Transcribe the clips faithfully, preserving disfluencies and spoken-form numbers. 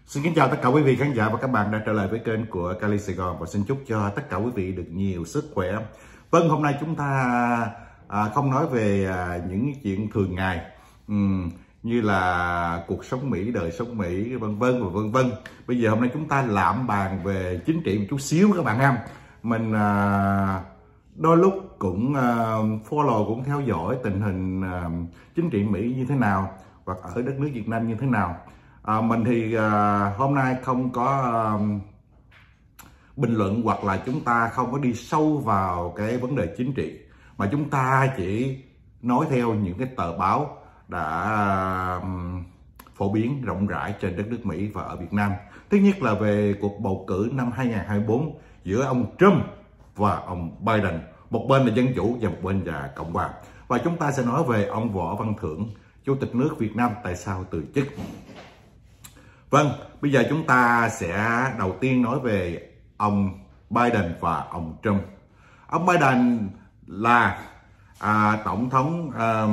Xin kính chào tất cả quý vị khán giả và các bạn đã trở lại với kênh của Cali Sài Gòn và xin chúc cho tất cả quý vị được nhiều sức khỏe. Vâng, hôm nay chúng ta à, không nói về à, những chuyện thường ngày uhm, như là cuộc sống Mỹ, đời sống Mỹ, vân vân và vân vân. Bây giờ hôm nay chúng ta lạm bàn về chính trị một chút xíu các bạn em. Mình à, đôi lúc cũng uh, follow, cũng theo dõi tình hình uh, chính trị Mỹ như thế nào hoặc ở đất nước Việt Nam như thế nào. À, mình thì uh, hôm nay không có uh, bình luận hoặc là chúng ta không có đi sâu vào cái vấn đề chính trị, mà chúng ta chỉ nói theo những cái tờ báo đã uh, phổ biến rộng rãi trên đất nước Mỹ và ở Việt Nam. Thứ nhất là về cuộc bầu cử năm hai nghìn không trăm hai mươi tư giữa ông Trump và ông Biden. Một bên là Dân Chủ và một bên là Cộng Hòa. Và chúng ta sẽ nói về ông Võ Văn Thưởng, Chủ tịch nước Việt Nam, tại sao từ chức. Vâng, bây giờ chúng ta sẽ đầu tiên nói về ông Biden và ông Trump. Ông Biden là à, tổng thống à,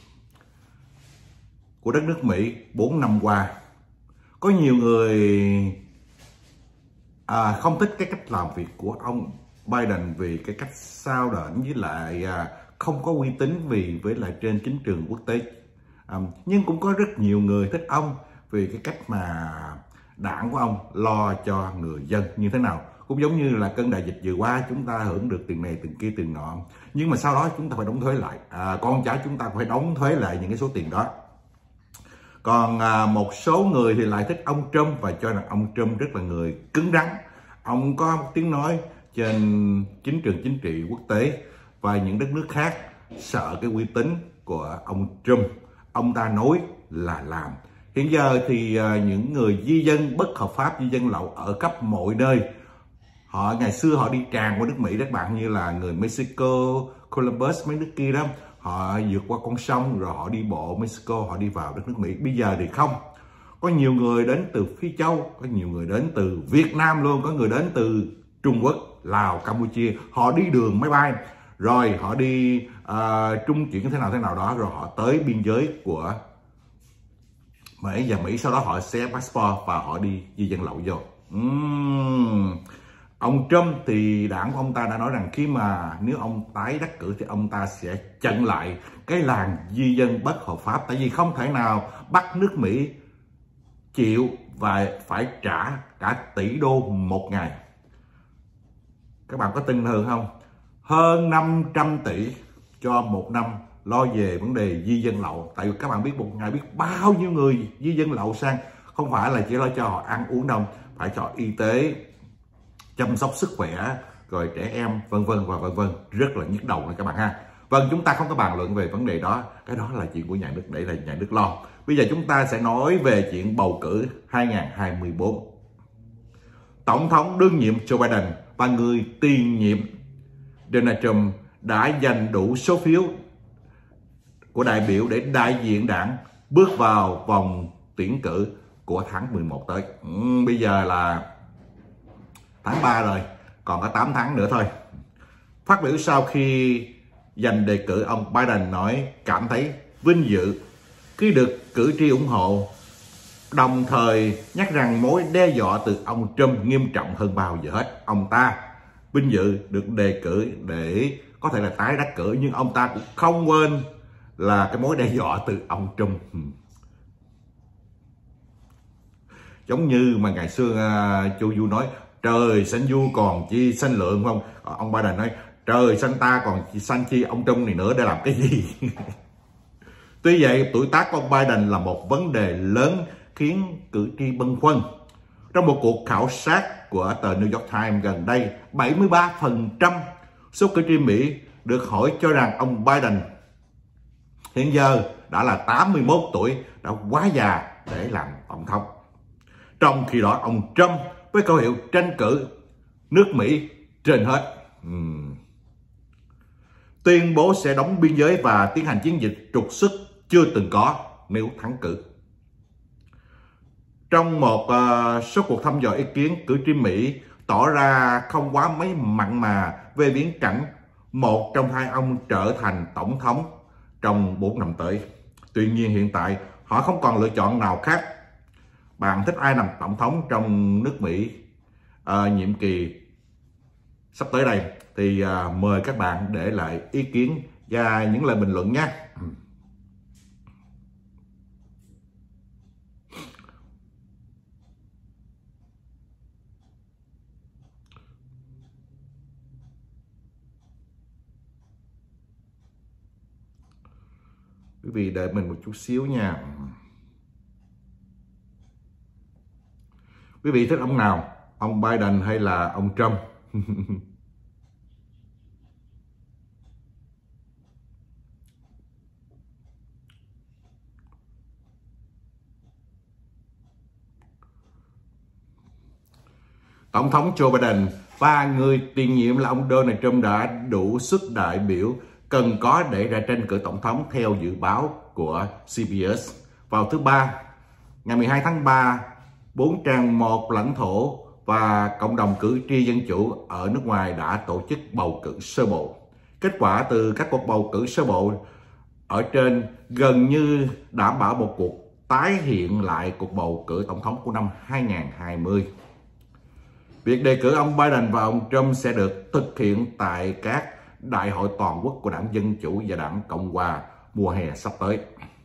của đất nước Mỹ bốn năm qua. Có nhiều người à, không thích cái cách làm việc của ông Biden vì cái cách sao đễnh, với lại à, không có uy tín vì với lại trên chính trường quốc tế. À, nhưng cũng có rất nhiều người thích ông vì cái cách mà đảng của ông lo cho người dân như thế nào. Cũng giống như là cơn đại dịch vừa qua, chúng ta hưởng được tiền này, tiền kia, tiền nọ, nhưng mà sau đó chúng ta phải đóng thuế lại. À, con cháu chúng ta phải đóng thuế lại những cái số tiền đó. Còn à, một số người thì lại thích ông Trump và cho rằng ông Trump rất là người cứng rắn. Ông có một tiếng nói trên chính trường chính trị quốc tế, và những đất nước khác sợ cái uy tín của ông Trump. Ông ta nói là làm. Hiện giờ thì uh, những người di dân bất hợp pháp, di dân lậu ở khắp mọi nơi. Họ ngày xưa họ đi tràn qua nước Mỹ các bạn, như là người Mexico, Columbus, mấy nước kia đó. Họ vượt qua con sông rồi họ đi bộ Mexico, họ đi vào đất nước Mỹ. Bây giờ thì không. Có nhiều người đến từ Phi Châu, có nhiều người đến từ Việt Nam luôn, có người đến từ Trung Quốc, Lào, Campuchia. Họ đi đường máy bay, rồi họ đi uh, trung chuyển thế nào thế nào đó, rồi họ tới biên giới của Mỹ và Mỹ, sau đó họ xé passport và họ đi di dân lậu vô. Uhm. Ông Trump thì đảng của ông ta đã nói rằng khi mà nếu ông tái đắc cử thì ông ta sẽ chặn lại cái làn di dân bất hợp pháp, tại vì không thể nào bắt nước Mỹ chịu và phải trả cả tỷ đô một ngày. Các bạn có tin hơn không? Hơn năm trăm tỷ cho một năm lo về vấn đề di dân lậu. Tại vì các bạn biết một ngày biết bao nhiêu người di dân lậu sang, không phải là chỉ lo cho họ ăn uống đâu, phải cho y tế, chăm sóc sức khỏe, rồi trẻ em, vân vân và vân vân. Rất là nhức đầu này các bạn ha. Vâng, chúng ta không có bàn luận về vấn đề đó, cái đó là chuyện của nhà nước, để là nhà nước lo. Bây giờ chúng ta sẽ nói về chuyện bầu cử hai nghìn không trăm hai mươi tư. Tổng thống đương nhiệm Joe Biden và người tiền nhiệm Donald Trump đã giành đủ số phiếu của đại biểu để đại diện đảng bước vào vòng tuyển cử của tháng mười một tới. Ừ, bây giờ là tháng ba rồi, còn có tám tháng nữa thôi. Phát biểu sau khi giành đề cử, ông Biden nói cảm thấy vinh dự khi được cử tri ủng hộ, đồng thời nhắc rằng mối đe dọa từ ông Trump nghiêm trọng hơn bao giờ hết. Ông ta vinh dự được đề cử để có thể là tái đắc cử, nhưng ông ta cũng không quên là cái mối đe dọa từ ông Trump. Giống như mà ngày xưa uh, Chu Du nói trời xanh du còn chi xanh lượng, không? Ông Biden nói trời xanh ta còn xanh chi ông Trump này nữa để làm cái gì. Tuy vậy, tuổi tác của ông Biden là một vấn đề lớn khiến cử tri băn khoăn. Trong một cuộc khảo sát của tờ New York Times gần đây, bảy mươi ba phần trăm số cử tri Mỹ được hỏi cho rằng ông Biden hiện giờ đã là tám mươi mốt tuổi, đã quá già để làm tổng thống. Trong khi đó, ông Trump với khẩu hiệu tranh cử nước Mỹ trên hết, uhm. tuyên bố sẽ đóng biên giới và tiến hành chiến dịch trục xuất chưa từng có nếu thắng cử. Trong một uh, số cuộc thăm dò ý kiến, cử tri Mỹ tỏ ra không quá mấy mặn mà về viễn cảnh một trong hai ông trở thành tổng thống trong bốn năm tới. Tuy nhiên hiện tại họ không còn lựa chọn nào khác bạn thích ai làm tổng thống trong nước Mỹ uh, nhiệm kỳ sắp tới đây thì uh, mời các bạn để lại ý kiến và những lời bình luận nhé. Quý vị đợi mình một chút xíu nha. Quý vị thích ông nào, ông Biden hay là ông Trump? Tổng thống Joe Biden và người tiền nhiệm là ông Donald Trump đã đủ sức đại biểu cần có để ra tranh cử tổng thống theo dự báo của xê bê ét. Vào thứ Ba, ngày mười hai tháng ba, bốn trang một lãnh thổ và cộng đồng cử tri dân chủ ở nước ngoài đã tổ chức bầu cử sơ bộ. Kết quả từ các cuộc bầu cử sơ bộ ở trên gần như đảm bảo một cuộc tái hiện lại cuộc bầu cử tổng thống của năm hai nghìn không trăm hai mươi. Việc đề cử ông Biden và ông Trump sẽ được thực hiện tại các đại hội toàn quốc của Đảng Dân Chủ và Đảng Cộng Hòa mùa hè sắp tới.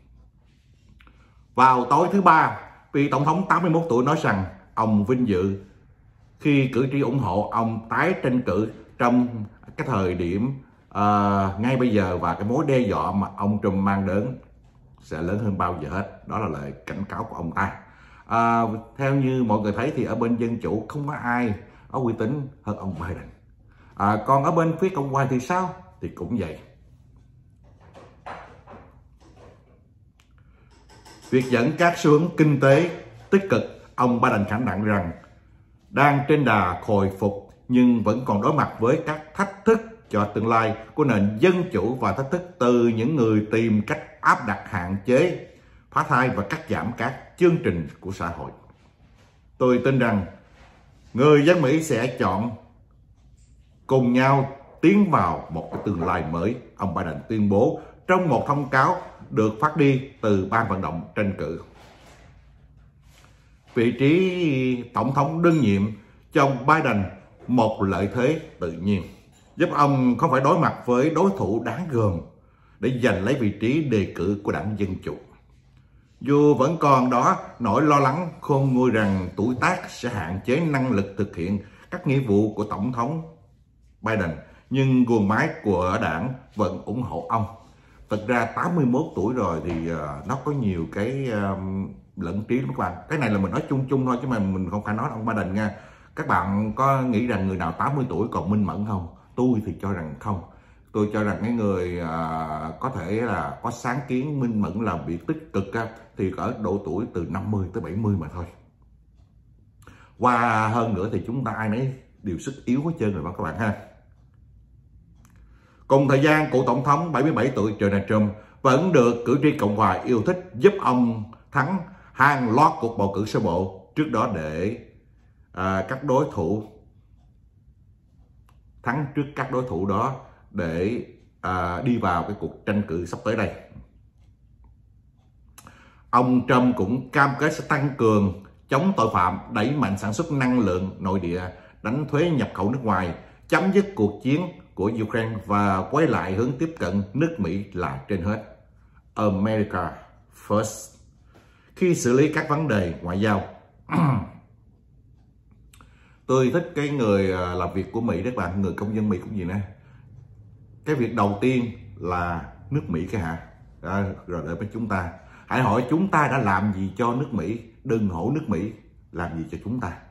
Vào tối thứ Ba, vị tổng thống tám mươi mốt tuổi nói rằng ông vinh dự khi cử tri ủng hộ ông tái tranh cử trong cái thời điểm uh, ngay bây giờ, và cái mối đe dọa mà ông Trump mang đến sẽ lớn hơn bao giờ hết. Đó là lời cảnh cáo của ông ta. À, theo như mọi người thấy thì ở bên Dân Chủ không có ai có uy tín hơn ông Biden. À, còn ở bên phía Cộng Hòa thì sao? Thì cũng vậy. Việc dẫn các xu hướng kinh tế tích cực, ông Biden khẳng định rằng đang trên đà hồi phục nhưng vẫn còn đối mặt với các thách thức cho tương lai của nền dân chủ và thách thức từ những người tìm cách áp đặt hạn chế, phá thai và cắt giảm các chương trình của xã hội. Tôi tin rằng người dân Mỹ sẽ chọn cùng nhau tiến vào một cái tương lai mới, ông Biden tuyên bố trong một thông cáo được phát đi từ ban vận động tranh cử. Vị trí tổng thống đương nhiệm cho ông Biden một lợi thế tự nhiên, giúp ông không phải đối mặt với đối thủ đáng gờm để giành lấy vị trí đề cử của Đảng Dân Chủ. Dù vẫn còn đó nỗi lo lắng khôn nguôi rằng tuổi tác sẽ hạn chế năng lực thực hiện các nghĩa vụ của Tổng thống Biden, nhưng guồng máy của đảng vẫn ủng hộ ông. Thật ra tám mươi mốt tuổi rồi thì uh, nó có nhiều cái uh, lẫn trí lắm các bạn. Cái này là mình nói chung chung thôi chứ mà mình không phải nói ông Biden nha. Các bạn có nghĩ rằng người nào tám mươi tuổi còn minh mẫn không? Tôi thì cho rằng không. Tôi cho rằng cái người uh, có thể là có sáng kiến, minh mẫn, làm việc tích cực uh, thì ở độ tuổi từ năm mươi tới bảy mươi mà thôi. Và hơn nữa thì chúng ta ai nấy đều sức yếu hết trơn rồi các bạn ha. Cùng thời gian, cựu tổng thống bảy mươi bảy tuổi Donald Trump vẫn được cử tri Cộng hòa yêu thích, giúp ông thắng hàng loạt cuộc bầu cử sơ bộ trước đó để à, các đối thủ thắng trước các đối thủ đó để à, đi vào cái cuộc tranh cử sắp tới đây. Ông Trump cũng cam kết sẽ tăng cường chống tội phạm, đẩy mạnh sản xuất năng lượng nội địa, đánh thuế nhập khẩu nước ngoài, chấm dứt cuộc chiến của Ukraine và quay lại hướng tiếp cận nước Mỹ là trên hết. America first. Khi xử lý các vấn đề ngoại giao. Tôi thích cái người làm việc của Mỹ, các bạn, người công dân Mỹ cũng gì nè. Cái việc đầu tiên là nước Mỹ cái hả? À, rồi đợi với chúng ta. Hãy hỏi chúng ta đã làm gì cho nước Mỹ, đừng hỏi nước Mỹ làm gì cho chúng ta.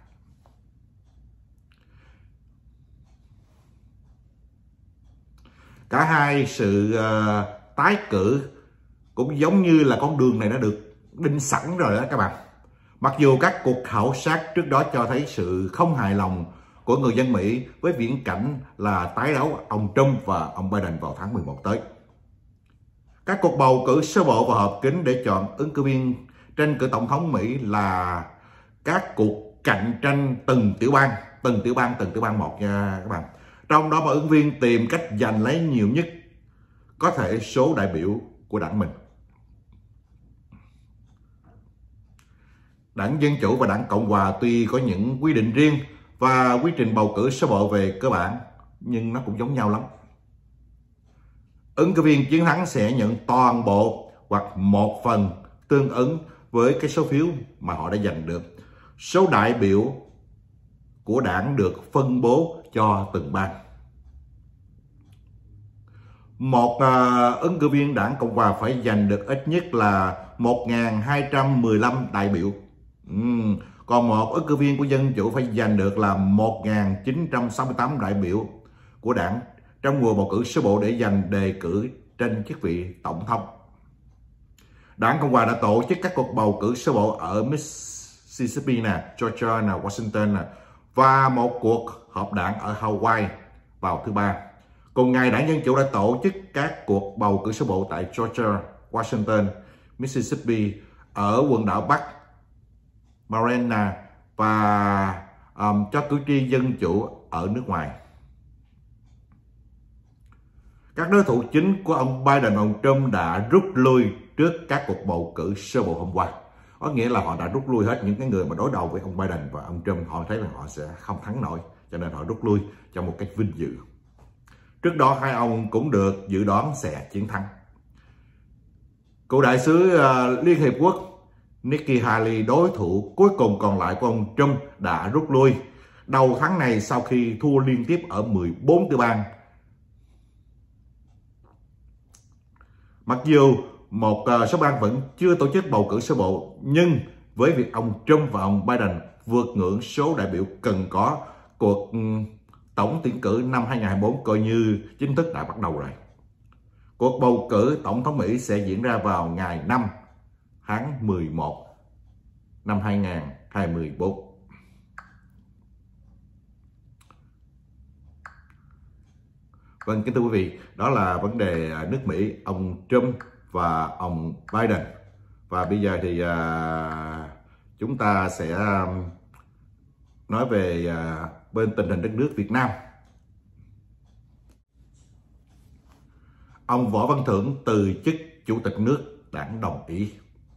Cả hai sự uh, tái cử cũng giống như là con đường này đã được đinh sẵn rồi đó các bạn. Mặc dù các cuộc khảo sát trước đó cho thấy sự không hài lòng của người dân Mỹ với viễn cảnh là tái đấu ông Trump và ông Biden vào tháng mười một tới. Các cuộc bầu cử sơ bộ và họp kín để chọn ứng cử viên tranh cử tổng thống Mỹ là các cuộc cạnh tranh từng tiểu bang, từng tiểu bang, từng tiểu bang một nha các bạn. Trong đó mà ứng viên tìm cách giành lấy nhiều nhất có thể số đại biểu của đảng mình. Đảng Dân Chủ và Đảng Cộng Hòa tuy có những quy định riêng và quy trình bầu cử sơ bộ về cơ bản, nhưng nó cũng giống nhau lắm. Ứng cử viên chiến thắng sẽ nhận toàn bộ hoặc một phần tương ứng với cái số phiếu mà họ đã giành được. Số đại biểu của đảng được phân bố cho từng bang. Một uh, ứng cử viên đảng Cộng Hòa phải giành được ít nhất là một nghìn hai trăm mười lăm đại biểu. Uhm. Còn một ứng cử viên của Dân Chủ phải giành được là một nghìn chín trăm sáu mươi tám đại biểu của đảng trong mùa bầu cử sơ bộ để giành đề cử tranh chức vị tổng thống. Đảng Cộng Hòa đã tổ chức các cuộc bầu cử sơ bộ ở Mississippi, nè, Georgia, nè, Washington nè, và một cuộc họp đảng ở Hawaii vào thứ Ba. Cùng ngày, Đảng Dân Chủ đã tổ chức các cuộc bầu cử sơ bộ tại Georgia, Washington, Mississippi, ở quần đảo Bắc Mariana và um, cho cử tri Dân Chủ ở nước ngoài. Các đối thủ chính của ông Biden và ông Trump đã rút lui trước các cuộc bầu cử sơ bộ hôm qua. Có nghĩa là họ đã rút lui hết những cái người mà đối đầu với ông Biden và ông Trump. Họ thấy là họ sẽ không thắng nổi, cho nên họ rút lui cho một cách vinh dự. Trước đó hai ông cũng được dự đoán sẽ chiến thắng. Cựu đại sứ uh, Liên Hiệp Quốc Nikki Haley, đối thủ cuối cùng còn lại của ông Trump, đã rút lui đầu tháng này sau khi thua liên tiếp ở mười bốn tiểu bang. Mặc dù một uh, số bang vẫn chưa tổ chức bầu cử sơ bộ, nhưng với việc ông Trump và ông Biden vượt ngưỡng số đại biểu cần có, cuộc um, tổng tuyển cử năm hai nghìn không trăm hai mươi tư coi như chính thức đã bắt đầu rồi. Cuộc bầu cử tổng thống Mỹ sẽ diễn ra vào ngày năm tháng mười một năm hai nghìn không trăm hai mươi tư. Vâng, kính thưa quý vị, đó là vấn đề nước Mỹ, ông Trump và ông Biden. Và bây giờ thì uh, chúng ta sẽ uh, nói về uh, bên tình hình đất nước Việt Nam. Ông Võ Văn Thưởng từ chức Chủ tịch nước, Đảng đồng ý.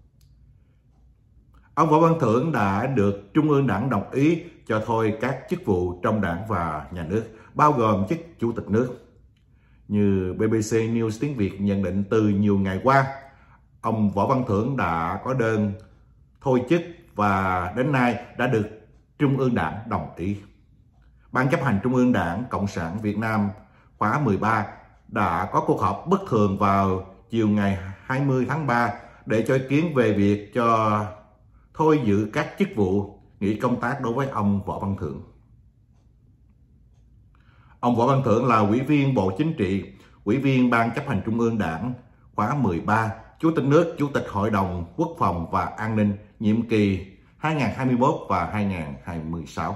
Ông Võ Văn Thưởng đã được Trung ương Đảng đồng ý cho thôi các chức vụ trong đảng và nhà nước, bao gồm chức Chủ tịch nước. Như bê bê xê News tiếng Việt nhận định, từ nhiều ngày qua, ông Võ Văn Thưởng đã có đơn thôi chức và đến nay đã được Trung ương Đảng đồng ý. Ban chấp hành Trung ương Đảng Cộng sản Việt Nam khóa mười ba đã có cuộc họp bất thường vào chiều ngày hai mươi tháng ba để cho ý kiến về việc cho thôi giữ các chức vụ, nghỉ công tác đối với ông Võ Văn Thưởng. Ông Võ Văn Thưởng là Ủy viên Bộ Chính trị, Ủy viên Ban chấp hành Trung ương Đảng khóa mười ba, Chủ tịch nước, Chủ tịch Hội đồng Quốc phòng và An ninh nhiệm kỳ hai nghìn không trăm hai mươi mốt và hai nghìn không trăm hai mươi sáu.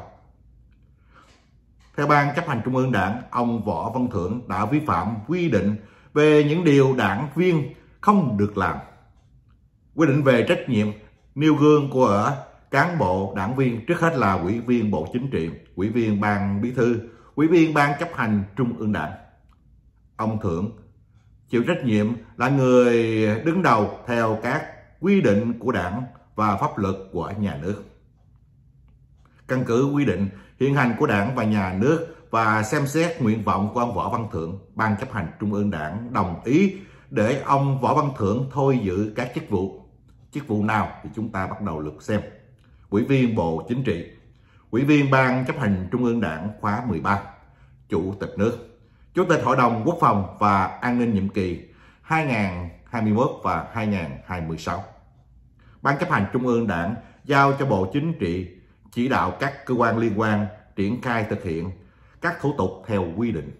Theo Ban chấp hành Trung ương Đảng, ông Võ Văn Thưởng đã vi phạm quy định về những điều đảng viên không được làm. Quy định về trách nhiệm nêu gương của cán bộ đảng viên, trước hết là Ủy viên Bộ Chính trị, Ủy viên Ban Bí thư, Ủy viên Ban chấp hành Trung ương Đảng. Ông Thưởng chịu trách nhiệm là người đứng đầu theo các quy định của đảng và pháp luật của nhà nước. Căn cứ quy định hiện hành của đảng và nhà nước và xem xét nguyện vọng của ông Võ Văn Thưởng, Ban chấp hành Trung ương Đảng đồng ý để ông Võ Văn Thưởng thôi giữ các chức vụ. Chức vụ nào thì chúng ta bắt đầu lượt xem. Ủy viên Bộ Chính trị, Ủy viên Ban chấp hành Trung ương Đảng khóa mười ba, Chủ tịch nước, Chủ tịch Hội đồng Quốc phòng và An ninh nhiệm kỳ hai nghìn không trăm hai mươi mốt và hai nghìn không trăm hai mươi sáu. Ban chấp hành Trung ương Đảng giao cho Bộ Chính trị chỉ đạo các cơ quan liên quan triển khai thực hiện các thủ tục theo quy định.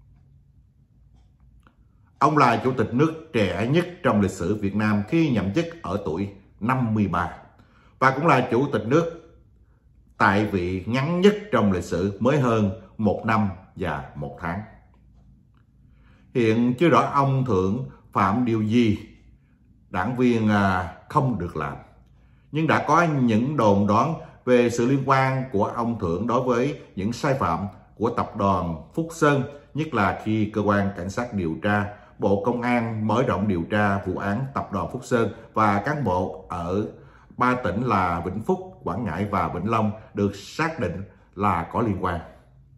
Ông là Chủ tịch nước trẻ nhất trong lịch sử Việt Nam khi nhậm chức ở tuổi năm mươi ba và cũng là Chủ tịch nước tại vị ngắn nhất trong lịch sử, mới hơn một năm và một tháng. Hiện chưa rõ ông Thưởng phạm điều gì đảng viên không được làm, nhưng đã có những đồn đoán về sự liên quan của ông Thưởng đối với những sai phạm của tập đoàn Phúc Sơn, nhất là khi cơ quan cảnh sát điều tra Bộ Công an mở rộng điều tra vụ án tập đoàn Phúc Sơn và cán bộ ở ba tỉnh là Vĩnh Phúc, Quảng Ngãi và Vĩnh Long được xác định là có liên quan.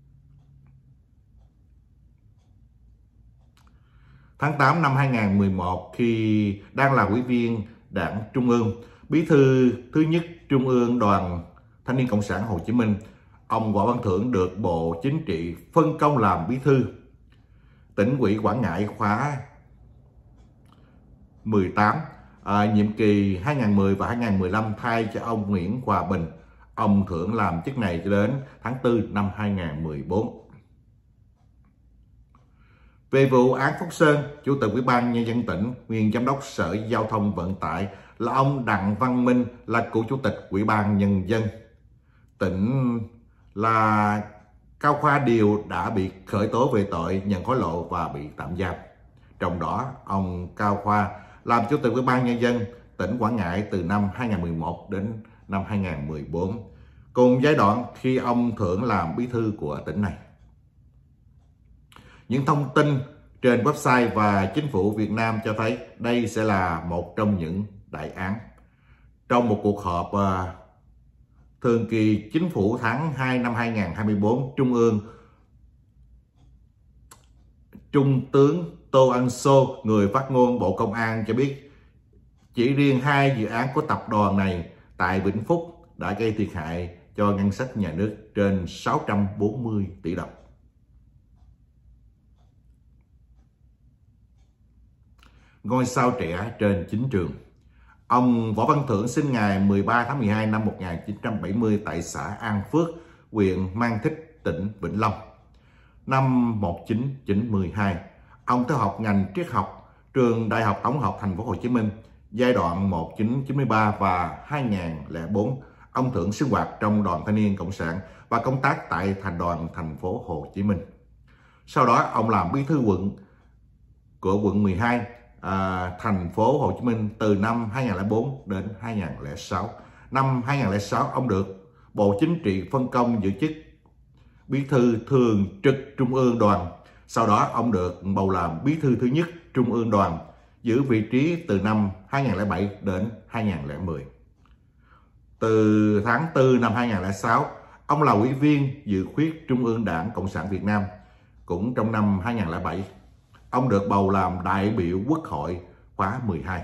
Tháng tám năm hai nghìn không trăm mười một, khi đang là Ủy viên Đảng Trung ương, Bí thư thứ nhất Trung ương Đoàn Thanh niên Cộng sản Hồ Chí Minh, ông Võ Văn Thưởng được Bộ Chính trị phân công làm Bí thư Tỉnh ủy Quảng Ngãi khóa mười tám, à, nhiệm kỳ hai nghìn không trăm mười và hai nghìn không trăm mười lăm, thay cho ông Nguyễn Hòa Bình. Ông Thưởng làm chức này cho đến tháng tư năm hai nghìn không trăm mười bốn. Về vụ án Phúc Sơn, Chủ tịch Ủy ban Nhân dân tỉnh, nguyên Giám đốc Sở Giao thông Vận tải là ông Đặng Văn Minh là cựu Chủ tịch Ủy ban Nhân dân tỉnh là Cao Khoa Điều đã bị khởi tố về tội nhận hối lộ và bị tạm giam. Trong đó, ông Cao Khoa làm Chủ tịch Ủy ban Nhân dân tỉnh Quảng Ngãi từ năm hai nghìn không trăm mười một đến năm hai nghìn không trăm mười bốn, cùng giai đoạn khi ông Thưởng làm bí thư của tỉnh này. Những thông tin trên website và Chính phủ Việt Nam cho thấy đây sẽ là một trong những đại án. Trong một cuộc họp uh, thường kỳ Chính phủ tháng hai năm hai nghìn không trăm hai mươi bốn, Trung ương, Trung tướng Tô Ân Sô, người phát ngôn Bộ Công an cho biết chỉ riêng hai dự án của tập đoàn này tại Vĩnh Phúc đã gây thiệt hại cho ngân sách nhà nước trên sáu trăm bốn mươi tỷ đồng. Ngôi sao trẻ trên chính trường. Ông Võ Văn Thưởng sinh ngày mười ba tháng mười hai năm một nghìn chín trăm bảy mươi tại xã An Phước, huyện Mang Thít, tỉnh Vĩnh Long. Năm một nghìn chín trăm chín mươi hai, ông theo học ngành triết học, trường Đại học Tổng hợp Thành phố Hồ Chí Minh. Giai đoạn một nghìn chín trăm chín mươi ba và hai nghìn không trăm lẻ bốn, ông Thưởng sinh hoạt trong Đoàn Thanh niên Cộng sản và công tác tại Thành đoàn Thành phố Hồ Chí Minh. Sau đó, ông làm bí thư quận của quận mười hai, à, Thành phố Hồ Chí Minh từ năm hai nghìn không trăm lẻ bốn đến hai nghìn không trăm lẻ sáu. Năm hai nghìn không trăm lẻ sáu, ông được Bộ Chính trị phân công giữ chức bí thư thường trực Trung ương Đoàn. Sau đó, ông được bầu làm bí thư thứ nhất Trung ương Đoàn, giữ vị trí từ năm hai nghìn không trăm lẻ bảy đến hai nghìn không trăm lẻ mười. Từ tháng tư năm hai nghìn không trăm lẻ sáu, ông là ủy viên dự khuyết Trung ương Đảng Cộng sản Việt Nam. Cũng trong năm hai nghìn không trăm lẻ bảy, ông được bầu làm đại biểu Quốc hội khóa mười hai.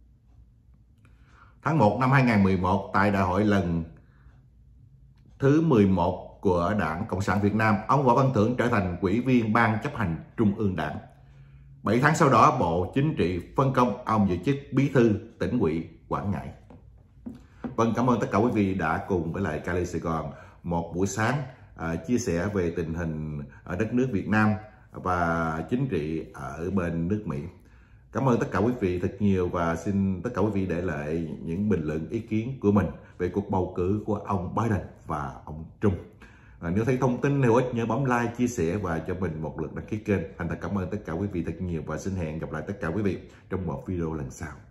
Tháng một năm hai nghìn không trăm mười một, tại đại hội lần thứ mười một của Đảng Cộng sản Việt Nam, ông Võ Văn Thưởng trở thành ủy viên Ban chấp hành Trung ương Đảng. bảy tháng sau đó, Bộ Chính trị phân công ông giữ chức bí thư tỉnh ủy Quảng Ngãi. Vâng, cảm ơn tất cả quý vị đã cùng với lại Cali Sài Gòn một buổi sáng à, chia sẻ về tình hình ở đất nước Việt Nam và chính trị ở bên nước Mỹ. Cảm ơn tất cả quý vị thật nhiều và xin tất cả quý vị để lại những bình luận ý kiến của mình về cuộc bầu cử của ông Biden và ông Trump. À, nếu thấy thông tin hữu ích nhớ bấm like, chia sẻ và cho mình một lượt đăng ký kênh. Thành thật cảm ơn tất cả quý vị thật nhiều và xin hẹn gặp lại tất cả quý vị trong một video lần sau.